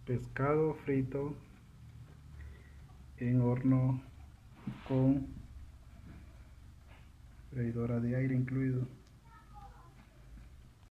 pescado frito en horno con freidora de aire incluido.